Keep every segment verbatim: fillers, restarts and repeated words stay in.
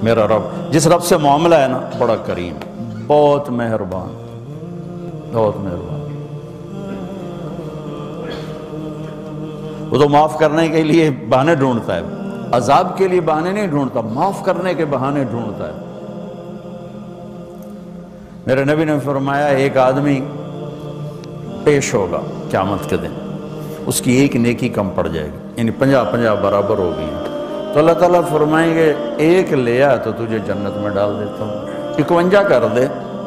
میرا رب جس رب سے معاملہ ہے نا بڑا کریم، بہت مہربان، بہت مہربان۔ وہ تو معاف کرنے کے لیے بہانے ڈھونڈتا ہے، عذاب کے لیے بہانے نہیں ڈھونڈتا، معاف کرنے کے بہانے ڈھونڈتا ہے۔ میرے نبی نے فرمایا ایک آدمی پیش ہوگا قیامت کے دن، اس کی ایک نیکی کم پڑ جائے گی، یعنی پنجا پنجا برابر ہو گئی، تو اللہ تعالیٰ فرمائیں گے ایک لیا تو تجھے جنت میں ڈال دیتا ہوں، اکونجا کر دے۔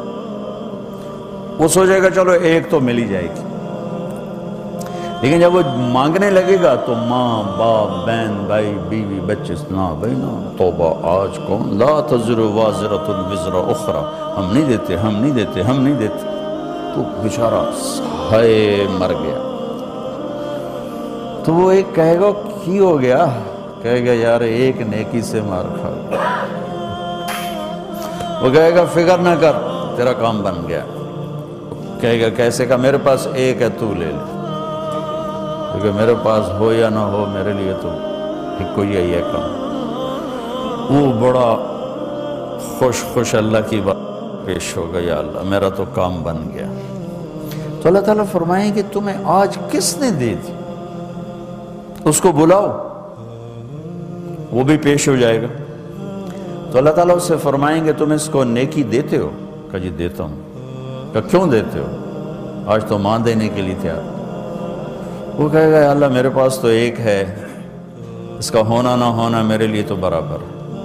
وہ سوچے گا چلو ایک تو مل ہی جائے گی، لیکن جب وہ مانگنے لگے گا تو ماں باپ بہن بھائی بیوی بچے، نا بھائی نا توبہ، آج کون لا تزر وازرۃ وزر اخری، ہم نہیں دیتے ہم نہیں دیتے ہم نہیں دیتے، تو بیچارہ ہائے مر گیا۔ تو وہ ایک کہے گا کی ہو گیا، کہے گا یار ایک نیکی سے مار کھا گیا۔ وہ کہے گا فکر نہ کر تیرا کام بن گیا۔ کہے گا کیسے کا، میرے پاس ایک ہے تو لے لے، کیونکہ میرے پاس ہو یا نہ ہو میرے لیے تو ایک کوئی ہے یہ کام۔ وہ بڑا خوش خوش اللہ کی بات پیش ہوگا، یا اللہ میرا تو کام بن گیا۔ تو اللہ تعالیٰ فرمائیں کہ تمہیں آج کس نے دے دی، اس کو بلاؤ، وہ بھی پیش ہو جائے گا۔ تو اللہ تعالیٰ اس سے فرمائیں گے تم اس کو نیکی دیتے ہو؟ کہا جی دیتا ہوں۔ کہا کیوں دیتے ہو؟ آج تو ماں دینے کے لیے تیار۔ وہ کہے گا یا اللہ میرے پاس تو ایک ہے، اس کا ہونا نہ ہونا میرے لیے تو برابر،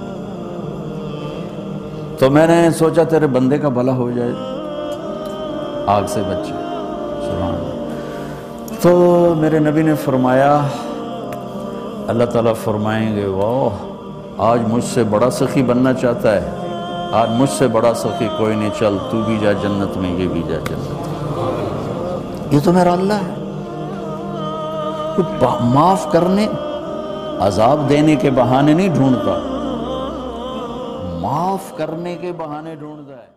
تو میں نے سوچا تیرے بندے کا بھلا ہو جائے، آگ سے بچے۔ سبحان اللہ۔ تو میرے نبی نے فرمایا، اللہ تعالیٰ فرمائیں گے واہ آج مجھ سے بڑا سخی بننا چاہتا ہے، آج مجھ سے بڑا سخی کوئی نہیں، چل تو بھی جا جنت میں، یہ بھی جا جنت میں۔ یہ تو میرا اللہ ہے، معاف کرنے عذاب دینے کے بہانے نہیں ڈھونڈتا، معاف کرنے کے بہانے ڈھونڈتا ہے۔